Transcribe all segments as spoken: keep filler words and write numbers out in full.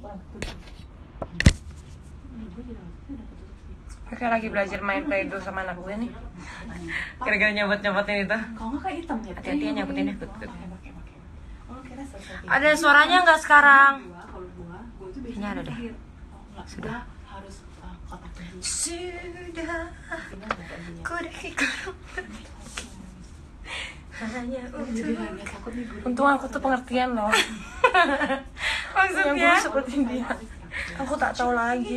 Kakak lagi belajar main Play-Doh sama anak gue nih. Gara-gara nyabot-nyabotin itu. Kalau nggak kayak hitam ya. Hati-hati ya nyabotin ya. Ada suaranya nggak sekarang? Ini ada deh. Sudah. Sudah. Ku hanya untuk. Untung aku tuh pengertian loh. Maksudnya seperti dia. Aku tak tahu lagi.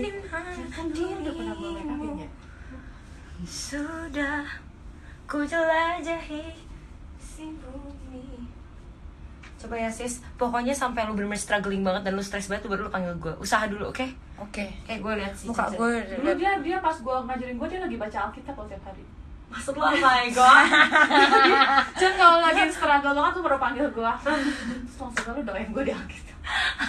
Sudah ku jelajahi si bumi. Coba ya sis, pokoknya sampai lu bener-bener struggling banget dan lu stres banget, lu baru lu panggil gue. Usaha dulu, oke? Okay? Oke. Okay. Kayak gue lihat sih. Muka gue. Dulu dia dia pas gue ngajarin gue dia lagi baca Alkitab loh tiap hari. Maksud lo apa ya gue? Jangan kalau lagi struggle banget tuh baru panggil gue. Terus langsung lu doain gue di Alkitab.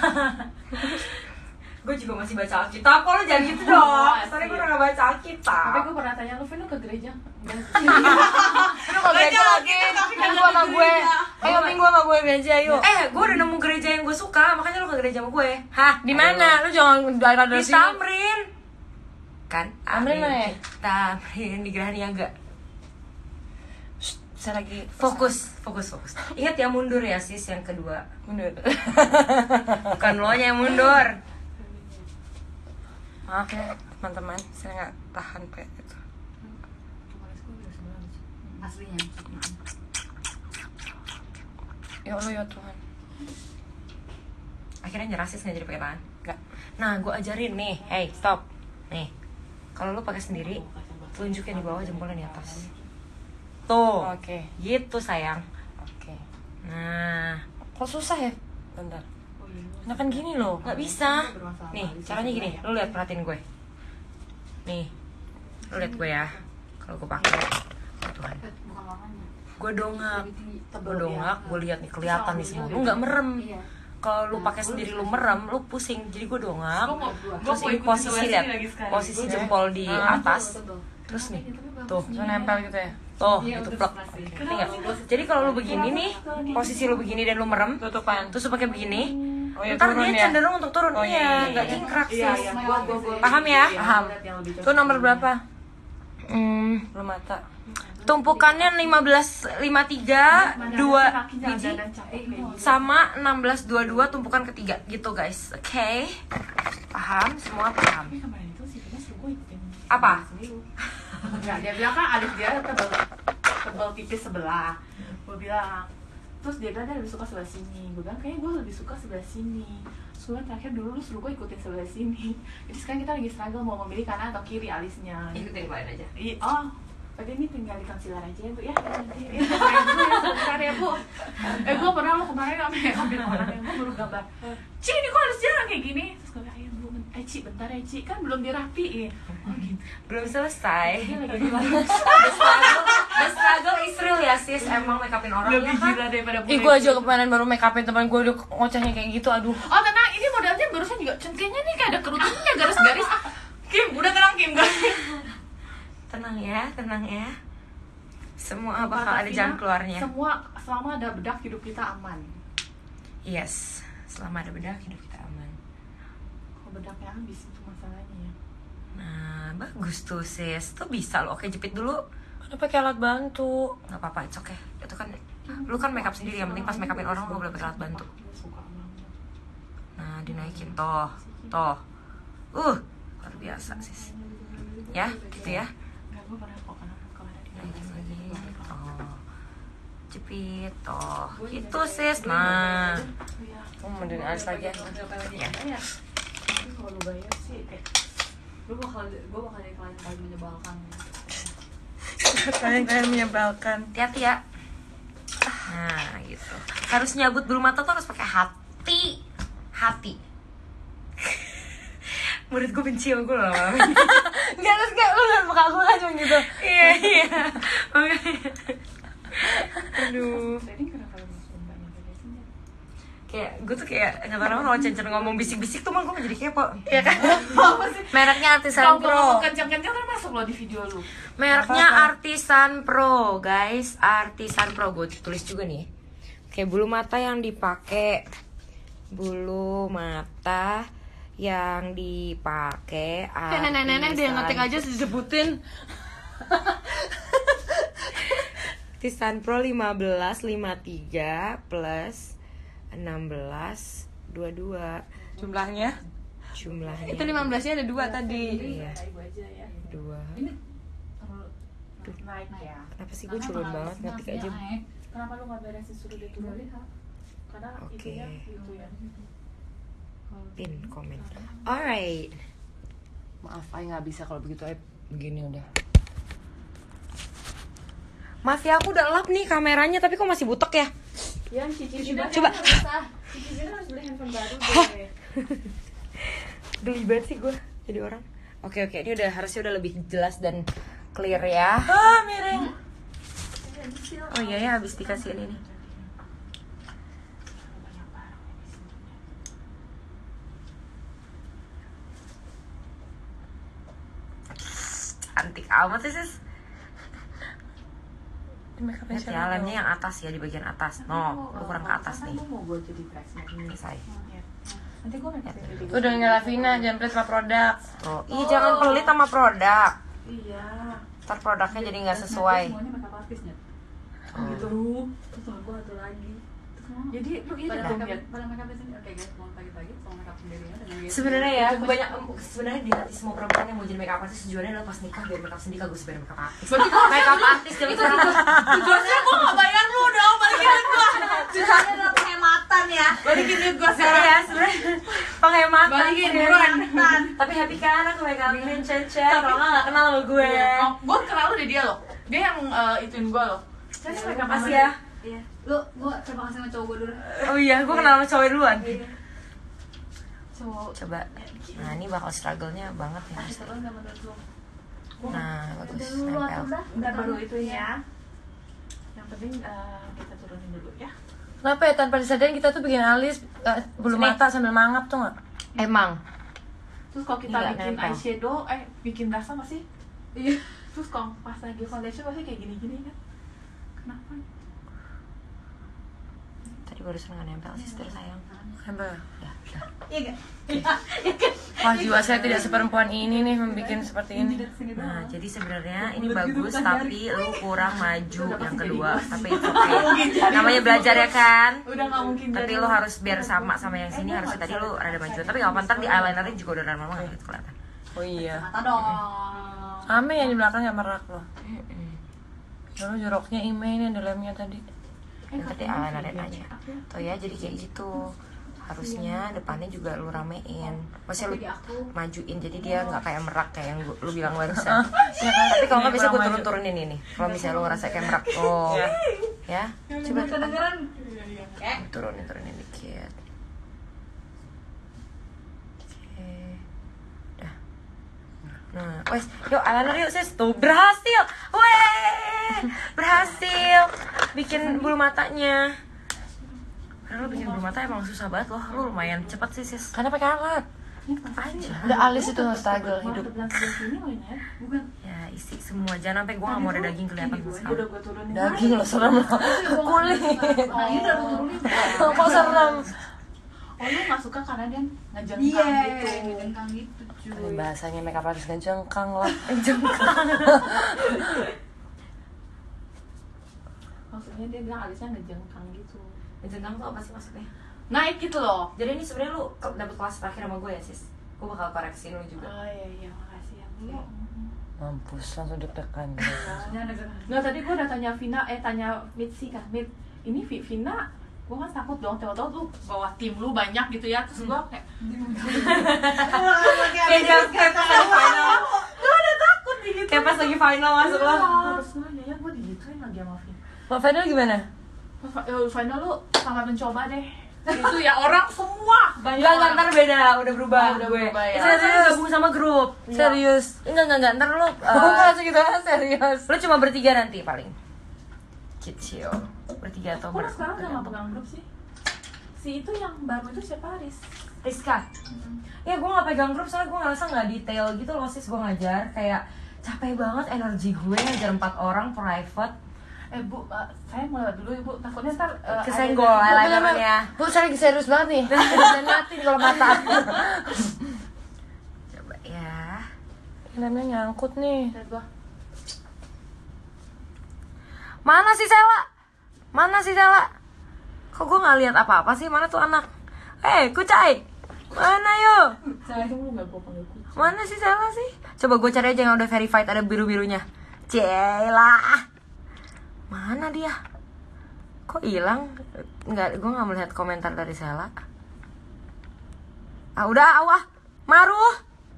Gue juga masih baca Alkitab, kok lu jangan gitu dong. Soalnya gue udah gak baca Alkitab. Tapi gue pernah tanya lu, Vin, lu ke gereja? Lu ke gereja lagi, minggu sama gue. Ayo minggu sama gue gereja yuk. Eh, gue udah nemu gereja yang gue suka, makanya lu ke gereja sama gue. Hah? Di mana? Lu jangan daerah dari di Tamrin. Kan? Tamrin mana ya? Tamrin di Geraha Niaga. Saya lagi fokus, fokus, fokus. Ingat ya mundur ya sis yang kedua. mundur. Bukan lo nya yang mundur. Maaf ya teman-teman, saya nggak tahan kayak gitu. Aslinya. Ya Allah ya Tuhan. Akhirnya nyerah sis nggak jadi pakai tangan. Nggak. Nah, gue ajarin nih. Hey, stop. Nih, kalau lu pakai sendiri, tunjukin di bawah, jempolnya di atas. Tuh. Oke. Okay. Gitu sayang. Oke. Okay. Nah, kok susah ya? Bentar. Nah kan gini loh, nggak bisa. Nih, caranya gini. Lu lihat, perhatiin gue. Nih, lu lihat gue ya. Kalau gue pakai, oh Tuhan. Gue dongak, gue dongak. Gue lihat nih, kelihatan nih semua. Lu nggak merem. Kalau lu pakai sendiri lu merem, lu pusing. Jadi gue dongak. Terus ini posisi lihat, posisi jempol di atas. Terus nih, tuh, so nempel gitu ya. Tuh, itu plek. Ini nggak? Jadi kalau lu begini nih, posisi lu begini dan lu merem, tutupan. terus lu pakai begini. Oh, ya, ntar turun dia ya? cenderung untuk turun. Oh, iya, nggak iya, iya. cingkrak sih. Iya, iya. Gua, gua, gua. Paham ya? Paham. Itu nomor berapa? Hmm, Lu mata. tumpukannya lima belas lima puluh tiga dua biji sama enam belas dua puluh dua tumpukan ketiga gitu guys. Oke. Okay. Paham? Semua paham. Apa? Enggak, dia bilang kan alis dia tebal tebal tipis sebelah. Gue bilang, terus dia bilang dia lebih suka sebelah sini. Gue bilang kayaknya gue lebih suka sebelah sini. Terus gue terakhir dulu lu suruh gue ikutin sebelah sini. Jadi sekarang kita lagi struggle mau memilih kanan atau kiri alisnya. Ikutin yang lain aja. Iya, oh. Tadi ini tinggal di concealer aja ya Bu ya. Nanti ya, dulu ya sebentar ya Bu. Eh gue pernah lo kemarin ambil ambil orang yang gue baru gambar. Ci ini kok harus jalan kayak gini. Terus gue bilang, ayo Bu, eh Ci bentar ya Ci, kan belum dirapiin. Oh gitu. Belum selesai. Dia lagi gila. The struggle, the struggle is real ya sis. Emang make upin orang Lebih ya kan? gila daripada Ih gue aja kemarin baru make upin teman gue udah ngocehnya kayak gitu, aduh. Oh tenang, ini modelnya barusan juga centilnya nih kayak ada kerutannya garis-garis. Kim, udah tenang Kim, guys. Tenang ya, tenang ya. Semua bakal ada jalan keluarnya. Semua selama ada bedak hidup kita aman. Yes, selama ada bedak hidup kita aman. Kalau bedaknya habis itu masalahnya. Nah, bagus tuh sis. Tuh bisa loh. Oke, jepit dulu. Udah pakai alat bantu. Nggak apa-apa, it's okay. Itu kan lu kan makeup sendiri, yang penting pas make upin orang lu boleh pakai alat bantu. Nah, dinaikin toh. Toh. Uh, luar biasa sis. Ya, gitu ya. Enggak, gue pernah kok kenapa kalau ada di Naikin lagi. Toh. Jepit toh. Gitu sis. Nah. Oh, mending alis lagi ya. Ya. Tapi kalau lu bayar sih kayak lu bakal gue bakal jadi klien paling menyebalkan. Kalian-kalian menyebalkan. Hati-hati ya. Nah, gitu. Harus nyabut bulu mata tuh harus pakai hati. Hati. Murid gue benci sama gue loh lama-lama. Enggak, terus kayak lu liat muka gue kan cuma gitu. Iya, iya. Aduh. Jadi kenapa lu masuk banyak biasanya? Kayak gue tuh kayak nggak tahu kalau Cencer ngomong bisik-bisik tuh mah gue jadi kepo. Iya kan? Apa sih? Mereknya Artisan Kalau gue Pro. ngomong kencang-kencang kan masuk lo di video lu. Mereknya Apa-apa? Artisan Pro, guys. Artisan Pro, gue tulis juga nih. Kayak bulu mata yang dipakai, bulu mata yang dipakai Kayak nenek-nenek dia ngetik aja disebutin. Tisan Pro lima belas lima puluh tiga plus enam belas dua puluh dua. Jumlahnya? Jumlahnya Itu lima belasnya ada dua tadi. Iya. Ibu aja ya. Dua. Ini terlalu naik ya. Kenapa sih gue culun banget ngetik aja. Kenapa lu nggak beresin suruh dia turun? Karena Oke. itunya itu ya. Pin komen. Alright. Maaf, Ay nggak bisa kalau begitu. Ay begini udah. Maaf ya, aku udah lap nih kameranya, tapi kok masih butek ya? Ya, cici juga Coba. Cici juga harus beli handphone baru deh. Geli banget sih gue jadi orang. Oke oke, ini udah harusnya udah lebih jelas dan clear ya. Ah, miring. Oh iya ya, habis dikasihin ini. Cantik amat sih sis. Lihat ya, lemnya yang atas ya, di bagian atas. No, lu kurang ke atas nih. Mau gue jadi bridesmaid ini. Selesai. Nanti gue make upin diri. Udah nggak Lavina, jangan pelit sama produk. Oh, ih jangan pelit sama produk. Iya. Ntar produknya jadi nggak sesuai. Semuanya make up artisnya. Oh. Gitu. Terus sama gue satu lagi. Jadi lu ini Pada dong make ya. up, pada make up di sini. Oke guys, mau pagi-pagi sama make up sendirinya dengan guys. Sebenarnya ya, gue banyak sebenarnya di hati semua perempuan yang mau jadi makeup artist tujuannya adalah pas nikah biar makeup sendiri kagak sebenarnya makeup artist. Makeup artist jadi sekarang Tujuannya gue gak bayar lu dong, balikin duit gue. Tujuannya adalah penghematan ya. Balikin duit gue sekarang sekarang. ya sebenarnya penghematan. Balikin sih. buruan. Tapi happy kan aku make-upin cece. Kalau nggak nggak kenal sama gue. Gue kenal lu dari dia loh. Dia yang eh, ituin gue loh. Saya make up Makasih ya. Iya. Lu gua terima kasih sama cowok gua dulu. Oh iya, gue kenal sama cowok duluan. cowok. Coba. Nah ini bakal struggle-nya banget ya. Seru nggak menurut lu? Nah bagus. Udah lu Nempel. udah. Udah baru itu ya. Yang penting eh, kita turunin dulu ya. Kenapa ya tanpa disadari kita tuh bikin alis eh, bulu Sini. mata sambil mangap tuh nggak? Emang. Terus kalau kita Nggak bikin nempel. eyeshadow, eh bikin blush masih. Iya. Terus kalau pas lagi foundation pasti kayak gini-gini kan? Kenapa? Tadi barusan nggak nempel sister sayang. Nempel. Udah, udah. Iya enggak? Wah jiwa saya tidak seperempuan ini nih membuat seperti ini. Nah, jadi sebenarnya ini bagus tapi lu kurang maju yang kedua. Tapi itu oke. Namanya belajar ya kan? Udah nggak mungkin. Tapi jadi. lu harus biar sama sama yang sini harus tadi lu rada maju. Tapi nggak apa ntar di eyelinernya juga udah lama nggak gitu kelihatan. Oh iya. Mata dong. Ame yang di belakang nggak merak loh. Lalu joroknya Ime ini ada lemnya tadi. Ntar di eyelinerin aja. Tuh ya jadi kayak gitu. Harusnya depannya juga lu ramein. Maksudnya lu majuin jadi dia nggak kayak merak kayak yang gua, lu bilang barusan. Ya kan? Tapi kalau nggak bisa gue Kurang maju. turun-turunin ini. Kalau misalnya lu ngerasa kayak merak, oh, ya, coba Kedengeran. turunin turunin dikit. Oke, dah. Nah, wes, yuk eyeliner yuk sis. Tuh berhasil, weh, berhasil bikin bulu matanya. Karena lo bikin bulu mata emang susah banget loh. Lo lumayan cepet sih sis. Karena pakai alat. Aja. Udah alis itu struggle hidup. Bukan. Ya isi semua. Jangan sampai gue nggak mau ada daging kelihatan sama sekali. Udah gue turunin. Daging lo serem lo. Kulit. Nah, ini udah gue turunin. Kok serem? Oh, lu nggak suka karena dia ngejengkang Iya. gitu. Jengkang gitu cuy. Bahasanya makeup artist gak jengkang lah. Maksudnya dia bilang alisnya ngejengkang gitu. Ngejengkang tuh apa sih maksudnya? Naik gitu loh. Jadi ini sebenarnya lu ke- dapet kelas terakhir sama gue ya sis. Gue bakal koreksiin lu juga. Oh iya iya makasih ya. Lu. Mampus langsung deg-degan. Maksudnya ada Nggak, tadi gue udah tanya Vina, eh tanya Mitzi kan, Mit, ini Vi- Vina, gue kan takut dong, tahu-tahu tuh bawa tim lu banyak gitu ya, terus gue kayak Kayak jam kayak pas lagi final. gue udah takut gitu. Kayak pas lagi final masuk lo. Terus gue ya gue digituin lagi sama Vina. Mbak Fadil gimana? Fa- eh, Final lu selamat mencoba deh. Itu ya orang semua banyak. Enggak, enggak, ntar beda, udah berubah Oh, udah gue. berubah ya. Itu nanti lu gabung sama grup. Serius? Enggak, enggak, enggak, ntar lu Oh, uh, langsung gitu kan serius. lu cuma bertiga nanti paling. Kecil. Bertiga atau Kok ber. lu sekarang udah gak pegang grup sih? Si itu yang baru itu siapa, Aris? Rizka. Ya gue gak pegang grup soalnya gue ngerasa gak detail gitu loh sis. Gue ngajar kayak capek banget energi gue ngajar empat orang private. Eh bu, uh, saya mau lewat dulu ya bu, takutnya ntar uh, Kesenggol ada- eyelinernya. Bu, saya lagi serius banget nih. Dan mati kalau mata. lemnya nyangkut nih. Lihat gua. Mana sih Sela? Mana sih Sela? Kok gue nggak lihat apa-apa sih? Mana tuh anak? Eh, Kucai, mana yo? Saya lu nggak gua panggil kucing. Mana sih Sela sih? Coba gue cari aja yang udah verified ada biru-birunya. Cela. Mana dia? Kok hilang? Nggak, gue nggak melihat komentar dari Sela. Ah udah, awah, Maru.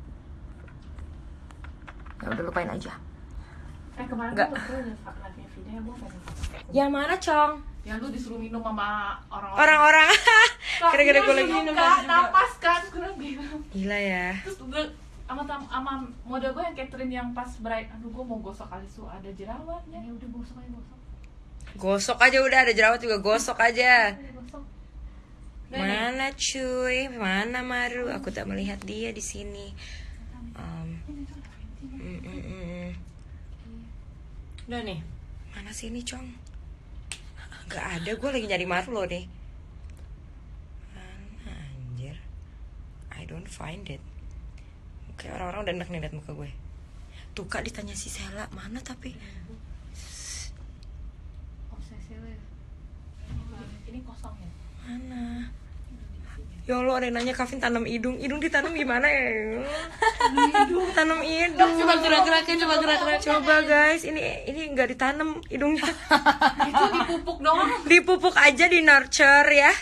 Ya udah lupain aja. Eh kemarin Nggak. gua udah live video ya gua pengen foto. Yang mana Cong? Yang lu disuruh minum sama orang-orang. Orang-orang. Kak, Kira-kira dia gue lagi minum, minum Kak, juga. napas kan, gue bilang. Gila ya. Terus gue sama tam- sama model gue yang Catherine yang pas bright, aduh gue mau gosok kali su ada jerawatnya. Ya udah gosok aja gosok. Gosok aja udah, ada jerawat juga gosok aja. Udah gosok. Udah nih. Mana cuy? Mana Maru? Aku tak melihat dia di sini. Um, mm, mm, mm. Udah nih. Mana sih ini Cong? Gak ada, gue lagi nyari Maru loh nih. Mana anjir? I don't find it. Oke, orang-orang udah enak nih liat muka gue. Tuh Kak ditanya si Sela, mana tapi? Obsesi lu ya. Ini kosong ya. Mana? Ya Allah, ada yang nanya Kavin tanam hidung. Hidung ditanam gimana ya? Tanam hidung. Coba gerak-gerakin, coba gerak-gerakin. Coba guys, ini ini nggak ditanam hidungnya. Itu dipupuk doang. Dipupuk aja, di nurture ya.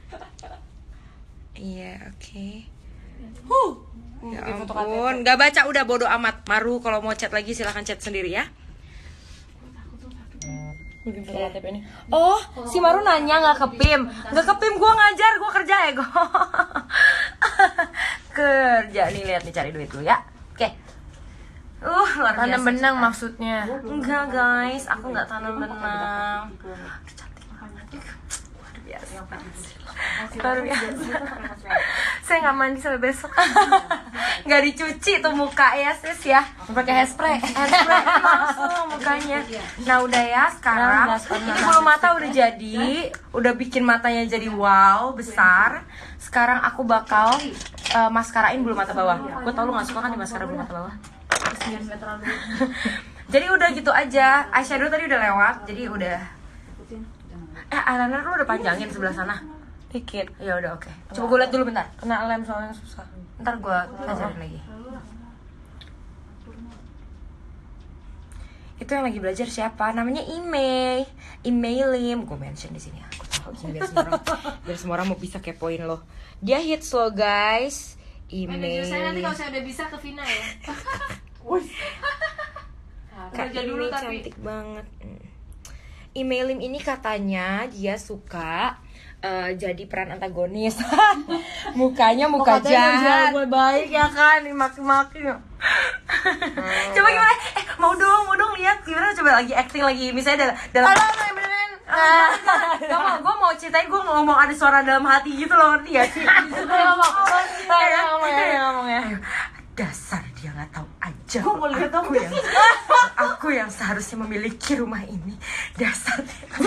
Iya, oke. Huh. Ya ampun, nggak baca udah bodo amat. Maru kalau mau chat lagi silahkan chat sendiri ya. Bikin foto K T P ini. Oh, si Maru nanya nggak ke P I M. Nggak ke P I M, gue ngajar, gue kerja ya gue. Kerja nih, lihat nih, cari duit dulu ya. Oke. Uh, luar biasa. Tanam benang maksudnya. Enggak guys, aku nggak tanam benang. Aduh, cantik banget. Luar biasa. Luar biasa. Saya nggak mandi sampai besok. Nggak dicuci tuh muka ya sis ya. Pakai hairspray. Hairspray langsung mukanya. Nah udah ya sekarang. Ini bulu mata udah jadi, udah bikin matanya jadi wow besar. Sekarang aku bakal uh, maskarain bulu mata bawah. Gue tau lu nggak suka kan di maskara bulu mata bawah. Jadi udah gitu aja. Eyeshadow tadi udah lewat, jadi udah. Eh eyeliner lu udah panjangin sebelah sana. Dikit. Ya udah oke. Coba gue liat dulu bentar. Kena lem soalnya susah. Ntar gue ajarin lagi. Itu yang lagi belajar siapa? Namanya Imei. Emailim. Gue mention di sini ya. Aku tahu biar semua orang, biar semua orang mau bisa kepoin lo. Dia hits lo guys. Manajer saya nanti Emailim. kalau saya udah bisa ke Vina ya. Kak Kerja ini dulu tapi cantik banget. Mm. Emailim ini katanya dia suka uh, jadi peran antagonis. Mukanya muka jahat. Gue baik ya kan, dimaki-maki. Coba gimana? Eh mau dong, mau dong lihat gimana, coba lagi acting lagi misalnya dalam dalam. Halo, yang beneran. Gak mau, gue mau ceritain gue ngomong ada suara dalam hati gitu loh, ngerti gak sih? Ngomong, ngomong ya, ngomong ya. Dasar dia nggak tahu aja. Gue mau lihat dong. Aku yang, aku yang seharusnya memiliki rumah ini. Dasar.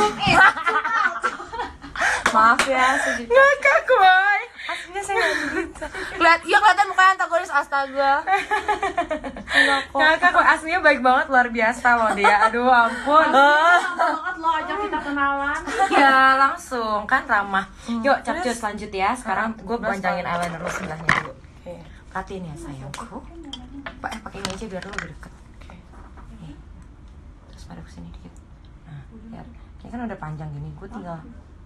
Maaf ya, sedikit. Ngakak gue. Aslinya saya nggak gitu. Lihat, iya kelihatan mukanya antagonis, astaga. Enggak kok. Ngakak gue, aslinya baik banget, luar biasa loh dia. Aduh ampun. banget lo ajak kita kenalan. Ya langsung kan ramah. Yuk capcus lanjut ya. Sekarang gue panjangin eyeliner lo sebelahnya dulu. Oke. Perhatiin ya sayangku. Pak eh pakai ini aja biar lo lebih deket. Nih. Terus pada kesini dikit. Nah, lihat. Ini kan udah panjang gini. Gue tinggal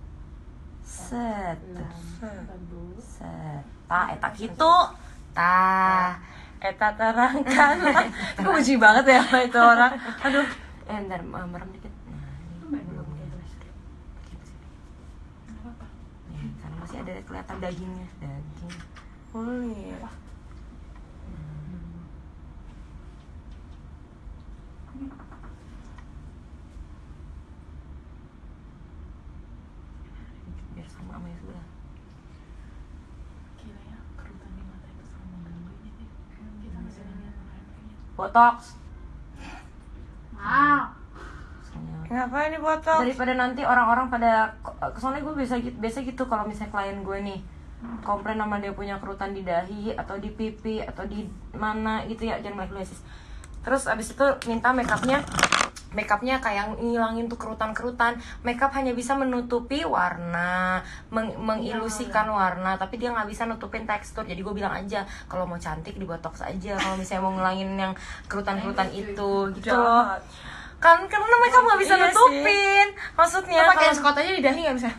set, set. Ta, eta gitu. Ta. Eta terangkan. Gue benci banget ya sama itu orang. Aduh. Eh, ntar merem dikit. Nah, ini belum ya. Nih, karena masih ada kelihatan dagingnya, daging. Boleh. Biar sama sama yang sebelah. Gila ya, kerutan di mata itu sama mengganggu ini nih. Kita masih nanya kayaknya. Botox. Wow. Misalnya. Ngapain nih foto? Daripada nanti orang-orang pada soalnya gue biasa gitu biasa gitu kalau misalnya klien gue nih komplain sama dia punya kerutan di dahi atau di pipi atau di mana gitu ya, jangan melek dulu ya sis. Terus abis itu minta makeupnya makeupnya kayak ngilangin tuh kerutan-kerutan. Makeup hanya bisa menutupi warna, meng mengilusikan warna, tapi dia nggak bisa nutupin tekstur. Jadi gue bilang aja kalau mau cantik di botox aja, kalau misalnya mau ngilangin yang kerutan-kerutan itu gitu loh. Kan karena makeup nggak bisa Iya nutupin. Maksudnya pakai kalau- Scott aja di dahi nggak bisa.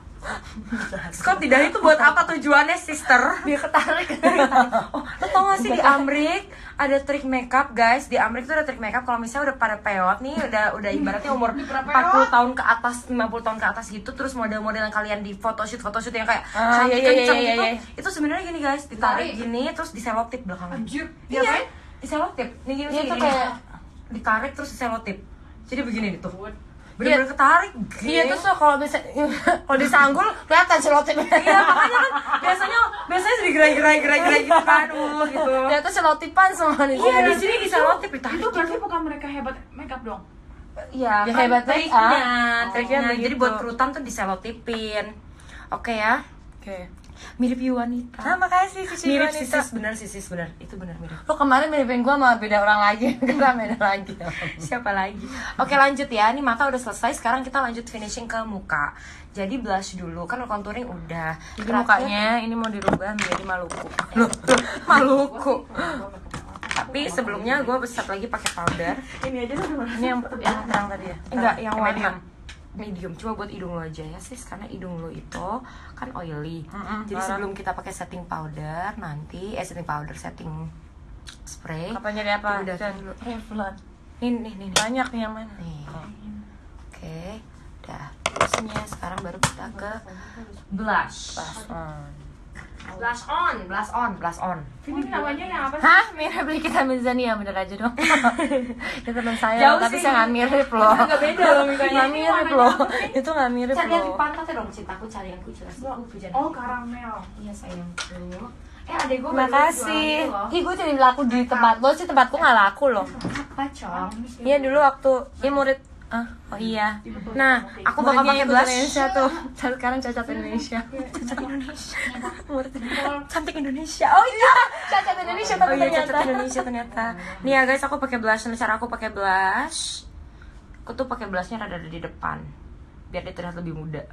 Scott di dahi itu buat apa tujuannya, sister? Biar ketarik. Oh, lo tau gak sih di Amrik ada trik makeup, guys. Di Amrik tuh ada trik makeup kalau misalnya udah pada peot nih, udah udah ibaratnya umur empat puluh tahun ke atas, lima puluh tahun ke atas gitu, terus model-model yang kalian di photoshoot photoshoot yang kayak Ah, cantik iya, iya, kenceng iya, gitu. iya. Itu sebenarnya gini, guys, ditarik gini terus diselotip belakangnya. Anjir, Iya, diapain? diselotip. Nih gini Iya, sih, tuh gini. kayak- ditarik terus diselotip. Jadi begini nih tuh. Bener-bener ketarik. Iya geng. terus tuh kalau bisa kalau disanggul kelihatan selotip. Iya, makanya kan biasanya biasanya digerai-gerai-gerai-gerai gitu kan, uh, gitu. Ternyata selotipan semua di Iya, di sini. sini diselotip ditarik. Itu berarti bukan mereka hebat makeup dong. Iya, Ya, kan hebat triknya, makeup. triknya. Oh, Jadi begitu. buat kerutan tuh diselotipin. Oke ya. Oke. Mirip Yuanita. Nah, makasih Cici mirip Wanita. sisis, bener sisis, bener. Itu bener mirip. Lo kemarin miripin gua sama beda orang lagi. Kita beda lagi. Siapa lagi? Oke, lanjut ya. Ini mata udah selesai. Sekarang kita lanjut finishing ke muka. Jadi blush dulu. Kan contouring udah. Jadi Terakhir- mukanya ini mau dirubah menjadi Maluku. Loh, Maluku. Tapi sebelumnya gue besar lagi pakai powder. Ini aja tuh udah Ini yang yang terang tadi ya? Enggak, yang warna medium. medium. Cuma buat hidung lo aja ya sis, karena hidung lo itu kan oily. Mm-mm, Jadi parah. sebelum kita pakai setting powder nanti, eh setting powder, setting spray. Apa jadi apa? Udah Dan dulu. Revlon. Nih nih nih. nih. Banyak nih yang mana? Nih. Oke, udah. Terusnya sekarang baru kita ke blush. Blush on. Blush on, blush on, blush on. Ini namanya yang apa sih? Hah? Mirip beli kita Mizania bener aja dong. Itu teman saya, Jauh tapi sih. saya nggak mirip loh. Nggak beda loh mukanya. Nggak mirip loh. Itu nggak mirip Cari yang di loh. pantatnya dong, cintaku, cari yang ku jelas. Aku pujian. Oh, karamel. Iya sayang. Tuh. Eh adek gue Makasih. Ih, gue jadi laku di tempat lo sih, tempatku nggak laku loh. Apa cong? Iya dulu waktu ini murid ah oh iya. Nah, aku bakal pakai Muridnya ikut blush. Indonesia tuh. Sekarang cacat Indonesia. Cacat Indonesia. Murid Cantik Indonesia. Oh iya. cacat Indonesia Oh tapi iya, ternyata. cacat Indonesia ternyata. Nih ya guys, aku pakai blush. Nah, cara aku pakai blush, aku tuh pakai blushnya rada di depan, biar dia terlihat lebih muda.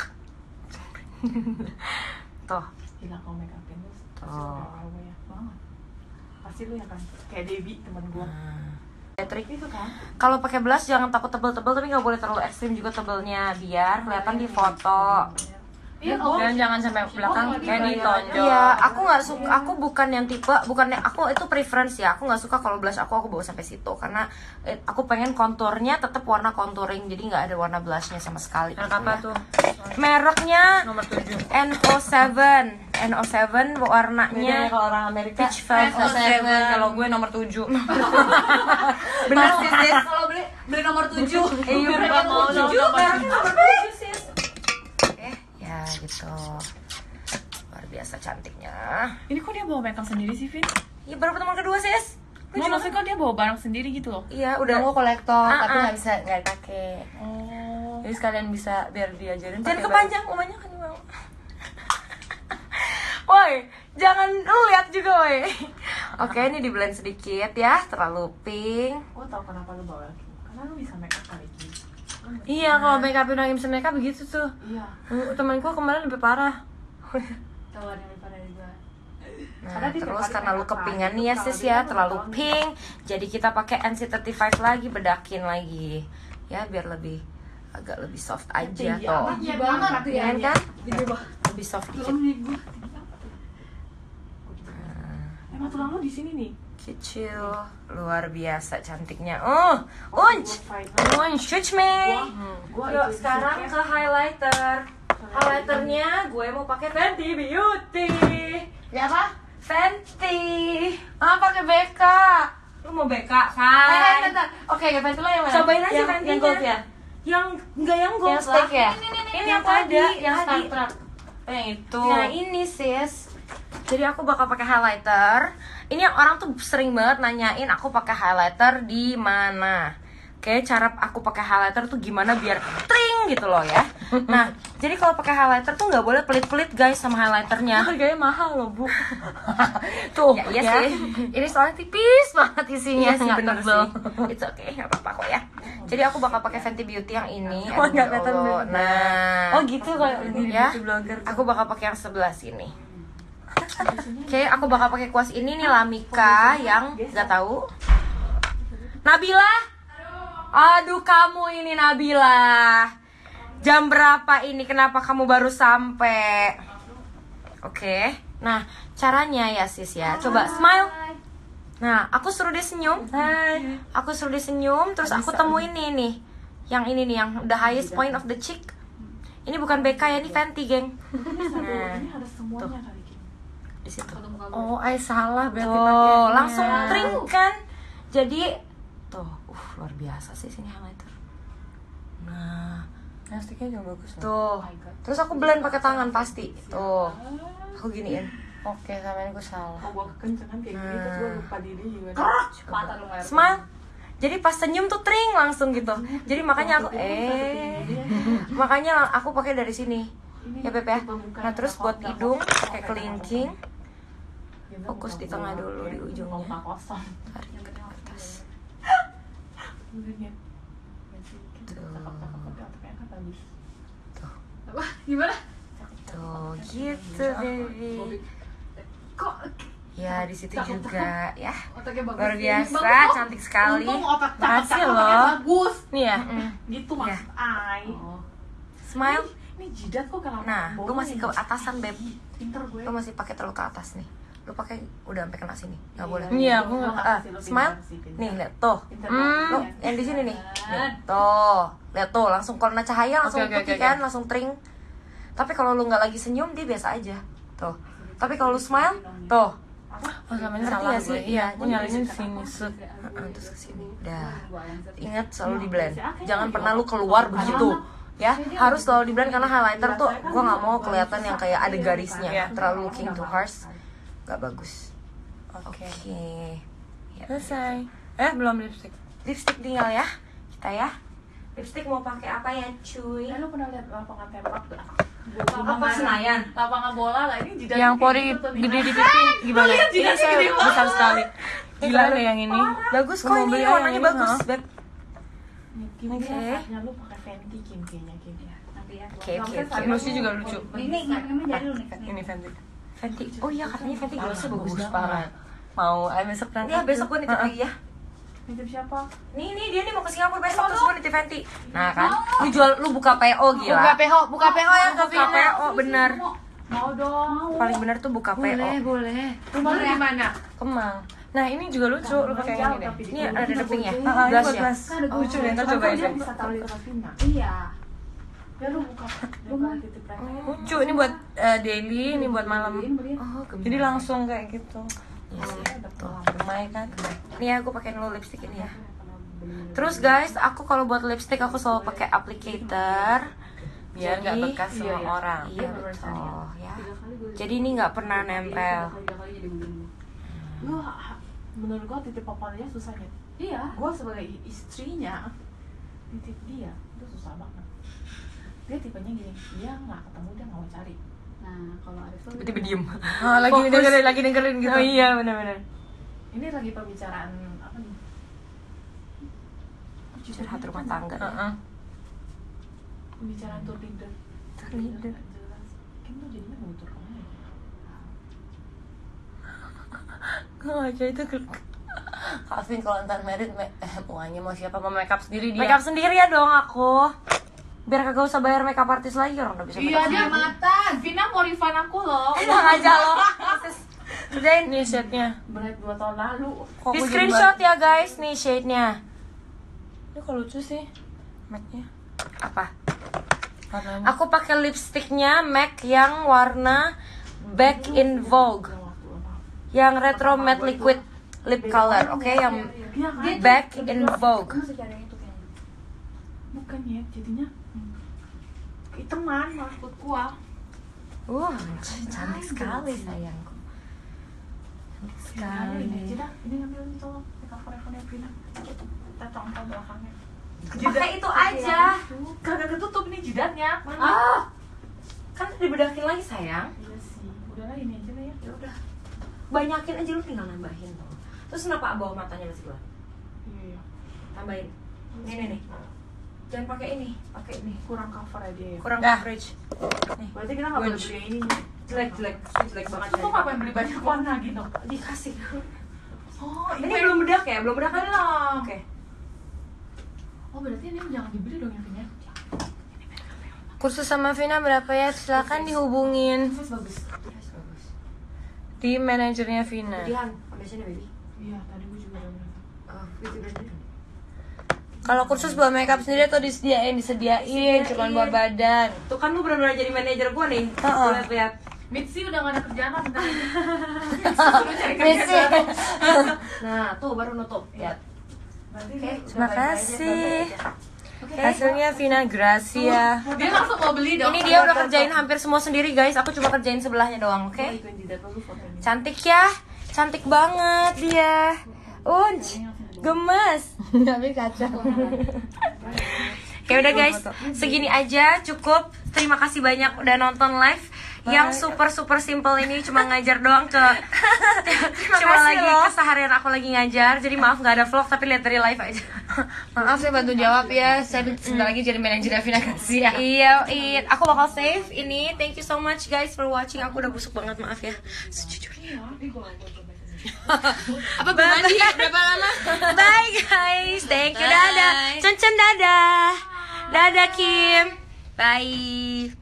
Tuh. Gila kalau make upin lu pasti Oh. lu ya banget. Pasti lu ya kan. Kayak Debbie teman gua. Ya, trik Itu kan. kalau pakai blush jangan takut tebel-tebel, tapi nggak boleh terlalu ekstrim juga tebelnya, biar kelihatan di foto. Iya, Dan jangan sampai belakang kayak ditonjol. Iya, aku nggak suka, aku bukan yang tipe, bukan yang- aku itu preference ya. Aku nggak suka kalau blush aku aku bawa sampai situ, karena eh, aku pengen konturnya tetap warna contouring, jadi nggak ada warna blushnya sama sekali. Merek apa tuh? Mereknya Nomor tujuh. N O tujuh, N O tujuh Beda warnanya kalau orang Amerika. Peach Velvet. Kalau gue nomor tujuh. bener sih sis. Kalau beli beli nomor tujuh. Iya Biar bener nggak nomor mau tujuh, nomor mereknya nomor tujuh sis. Oke, ya gitu. Luar biasa cantiknya. Ini kok dia bawa makeup sendiri sih, Vin? Iya baru pertemuan kedua sis. Lu Nggak, juga maksudnya kok dia bawa barang sendiri gitu loh. Iya Udah udah. gue kolektor Ah, tapi ah. nggak bisa nggak dipakai. Oh. Jadi sekalian bisa biar diajarin. Jangan pakai kepanjang, umumnya kan mau. Woi, jangan lu lihat juga woi. Oke, ini di blend sedikit ya, terlalu pink. Gua tau kenapa lu bawa lagi. Karena lu bisa make up kali ini. baru. Iya kalau make upin orang yang bisa make up begitu tuh. Iya. Uh, Temanku kemarin lebih parah. Tahu ada yang pada juga. Nah, Karena dia terus tiap hari karena lu make up kepingan lagi, nih ya kalau sis dia ya, kan terlalu ulang tahun. pink. Jadi kita pakai N C tiga puluh lima lagi, bedakin lagi. Ya biar lebih agak lebih soft aja Tinggi tuh. amat Tinggi ya, banget Bang. tuh ya. Kan kan? Gede banget. Lebih soft dikit. Belum nih gua. Emang tulang lu di sini nih. Kecil, luar biasa cantiknya. Oh, unch, unch, touch me. Gua Yuk itu sekarang disuka. ke highlighter. Highlighternya gue mau pakai Fenty Beauty. Ya apa? Fenty. Ah pakai B K. Lu mau B K Eh, kan? bentar. Oke, Fenty lo yang mana? Cobain aja yang, Fenty-nya. yang gold ya? Yang enggak yang gold Yang stick ya? Ini yang tadi, yang tadi. Star Trek. Oh, yang itu. Nah ini sis. Jadi aku bakal pakai highlighter. Ini yang orang tuh sering banget nanyain aku pakai highlighter di mana. Oke, cara aku pakai highlighter tuh gimana biar tring gitu loh ya. Nah, jadi kalau pakai highlighter tuh nggak boleh pelit-pelit guys sama highlighternya. Harganya mahal loh bu. Tuh Ya, iya ya. sih. Ini soalnya tipis banget isinya. Iya sih, nggak bener tebel. sih. It's okay, nggak apa-apa kok ya. Jadi aku bakal pakai Fenty Beauty yang ini. Oh, Aduh, nggak ya kelihatan Allah. dulu. Nah, Oh gitu kayak di ya. beauty blogger. Aku bakal pakai yang sebelah sini. Oke, aku bakal pakai kuas ini nih Lamika yang nggak tahu. Nabila. Aduh kamu ini Nabila. Jam berapa ini? Kenapa kamu baru sampai? Oke. Nah, caranya ya sis ya. Coba smile. Nah, aku suruh dia senyum. Hai. Aku suruh dia senyum, terus aku temuin nih nih. Yang ini nih yang the highest point of the cheek. Ini bukan B K ya, ini Fenty, geng. Nah, Ini harus semuanya kali Kim. di situ. Oh, ay salah berarti Tuh, pakaiannya. langsung tring kan. Jadi tuh, uh luar biasa sih sini highlighter. Nah, Nah, sticknya juga bagus loh. tuh. Terus aku blend pakai tangan pasti. Tuh. Aku giniin. Oke, sama ini gue salah. Oh, gua kekencengan kayak gini terus gua lupa diri gimana. Patah lu air. Smile. Jadi pas senyum tuh tring langsung gitu. Jadi makanya aku eh makanya aku pakai dari sini. Ya Beb ya. Nah, terus buat hidung pakai kelingking. Fokus di tengah dulu di ujungnya. Muka kosong. Tarik ke atas. Apa? Gimana? Tuh, gitu baby. Kok Ya, di situ juga ya. otaknya bagus? Luar biasa, Bagus kok. cantik sekali. Untung otak Makasih cakep loh. bagus. Nih ya. Gitu mas. Ai. Oh. Smile. Ini jidat kok kalau Nah, lu masih ke atasan, Beb. Pinter gue. Lu masih pakai terlalu ke atas nih. Lu pakai udah sampai kena sini. Enggak boleh. Iya, aku nggak- Ah, smile. Nih, lihat tuh. Hmm. Lu yang di sini nih. Nih, tuh. Lihat tuh, langsung kena cahaya langsung Oke, oke, putih oke, kan, oke. langsung tring. Tapi kalau lu nggak lagi senyum, dia biasa aja. Tuh. Tapi kalau lu smile, tuh. Oh, sama ini Ngerti salah nggak sih? gue. Iya, aku Jadi nyalain dari sini. Set. Heeh, terus ke sini. Dah. Gua yang set. Ingat selalu di blend. Jangan pernah lu keluar begitu. Ya, harus selalu di blend karena highlighter tuh gua nggak mau kelihatan yang kayak ada garisnya. Iya. Terlalu looking too harsh. Gak bagus. Oke. Oke. Ya. Selesai. Eh, belum lipstick. Lipstick tinggal ya. Kita ya. Lipstick mau pakai apa ya, cuy? Eh, lu pernah lihat lapangan tembak gak? Apa Senayan? Lapangan bola lah ini jidat. Yang pori gede di pipi gimana? lihat Ini jidatnya saya gede banget. besar sekali. Gila deh yang ini. Bagus kok Gua mau ini beli warnanya yang ini, bagus, ha? Beb. Kim, Oke. okay. Saatnya lu pakai Fenty Kim kayaknya Kim ya. Nanti ya. Oke, oke, oke. Blushnya juga lucu. Ini ini ini jadi lu nih. Ini Fenty. Fenty. Oh iya, katanya Fenty glossnya bagus Bagus banget. banget. Mau eh besok nanti. Ya, besok gue nitip lagi ya. Nitip siapa? Nih, nih dia nih mau ke Singapura besok terus gue nitip Fenty. Nah kan, lu jual, lu buka P O gila. Buka P O, buka P O yang ke Buka P O bener. Mau dong. Paling bener tuh buka P O. Boleh, boleh. Rumah lu di mana? Kemang. Nah, ini juga lucu. Lu pakai yang ini deh. Ini ada deping ya? Ah, ini buat Blush ya? blush. Lucu deh, ntar cobain Dia deh. bisa tahu di Katrina. Iya. Ya lu buka. Lu mau titip mereka. Lucu, ini buat eh, daily, ini buat malam. Oh, Jadi langsung kayak gitu. Yes, ya. Tuh. Lumayan kan? Nih aku pakai dulu lipstick ini ya. Terus guys, aku kalau buat lipstick aku selalu pakai applicator Biar nggak Jadi- bekas sama iya, iya. orang. Iya betul ya. Jadi ini nggak pernah nempel. Tiga kali jadi begini. Lu ha- menurut gua titip papanya susah ya. Iya. Gua sebagai i- istrinya titip dia itu susah banget. Dia tipenya gini, dia nggak ketemu dia nggak mau cari. Nah, kalau Arif tuh Tiba-tiba diem. Ah, lagi Fokus. dengerin, lagi dengerin gitu. Oh iya, benar-benar. Ini lagi pembicaraan apa nih? Curhat rumah tangga. Heeh. Pembicaraan tour leader. Tour leader. Nggak jelas. Kim tuh jadinya mau tur kemana ya? Oh, aja itu ke- Calvin kalau ntar merit, me- eh, pokoknya mau siapa mau makeup sendiri dia. Makeup sendiri ya dong aku. Biar kagak usah bayar makeup artis lagi, orang udah bisa Iya makeup dia sendiri. matan. Vina mau refund aku loh. Enak aja loh. Kerjain. Ini setnya. Berat dua tahun lalu. Kok Di aku jadi screenshot ya guys, nih shade-nya. ba- Ini kok lucu sih. Matte-nya. Apa? Warnanya. Aku pakai lipstiknya MAC yang warna Back in Vogue. Yang retro matte liquid lip color, oke? Yang Iya kan? Back in Vogue. Kamu secara itu kayaknya. Bukan ya, jadinya keiteman malah kuat kuah. Uh, cantik sekali sayangku. Cantik sekali. Ini aja dah, ini ngambil ini tolong. Make up forever Vina. Kita contoh belakangnya. Pakai itu aja. Kagak ketutup nih jidatnya. Mana? Ah, kan dibedakin lagi sayang. Iya sih. Udahlah ini aja lah ya. Ya udah, banyakin aja, lu tinggal nambahin. Terus kenapa bawah matanya masih keluar? Iya, iya. Tambahin. Nih nih nih. Jangan pakai ini, pakai ini. Kurang cover aja ya. Kurang Dah. coverage. Nih, Berarti kita nggak boleh Winch. beli yang ini nih. jelek jelek, jelek banget. Kok ngapain beli banyak warna gitu? Dikasih. Oh, Ini belum bedak ya? Belum bedak kan? belum. Oke. Oh, berarti ini jangan dibeli dong yang ini. Kursus sama Vina berapa ya? Silakan dihubungin Terus bagus. Yes, bagus. di manajernya Vina. Kemudian, foundationnya baby. Iya, tadi gue juga udah bilang. Oh, itu berarti. Kalau kursus buat makeup sendiri atau disediain? Disediain, cuman buat badan. Tuh kan lu benar-benar jadi manajer gua nih. Heeh. Gua lihat-lihat. Mitzi udah gak ada kerjaan lah bentar lagi. Suruh cari kerjaan Mitzi. baru. Nah, tuh baru nutup. Lihat. Berarti Oke, dia- Terima udah baik-baik aja, kasih. baik-baik aja. Oke. Hasilnya Vina Gracia. Dia langsung mau beli dong. Ini dia udah kerjain hampir semua sendiri guys. Aku cuma kerjain sebelahnya doang, oke? Gua ikutin jidat lu fotonya. Cantik ya, cantik banget dia. Unj, gemes. Tapi kacau. Ya udah guys, segini aja cukup. Terima kasih banyak udah nonton live yang super super simple ini, cuma ngajar doang ke cuma kasih lagi loh. keseharian aku lagi ngajar. Jadi maaf nggak ada vlog tapi lihat dari live aja. Maaf saya bantu jawab ya. Saya sebentar lagi jadi manajer Vina Gracia. Iya, it. Aku bakal save ini. Thank you so much guys for watching. Aku udah busuk banget, maaf ya. Sejujurnya. Apa bermandi? Berapa lama? Bye guys. Thank you. Bye. Dadah. Cen-cen dadah. Dadah Kim. Bye.